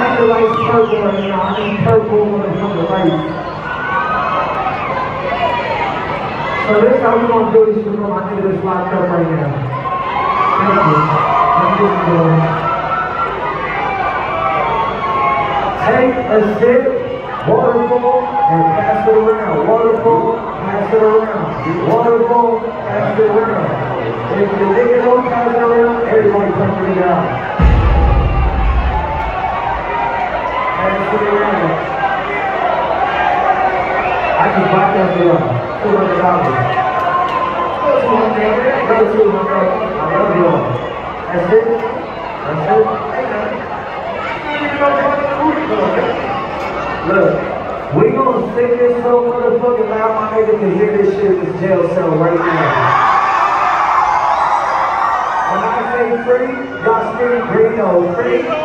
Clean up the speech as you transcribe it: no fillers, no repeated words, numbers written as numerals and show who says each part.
Speaker 1: like the lights purple right now. I need purple from the lights. So this how we gonna do this for my nigga that's locked up right now. Thank you. Let me just go. Take a sip, waterfall, and pass it around. Waterfall, pass it around. Waterfall, pass it around. If the nigga don't pass it around, everybody come it out. Pass it around. I can buy that for y'all. $200. Go to my nigga. Go to my brother. I love y'all. That's it. That's it. Look, we gonna sing this so motherfucking loud, my nigga can hear this shit in this jail cell right now. When I say free, y'all scream free, no, free.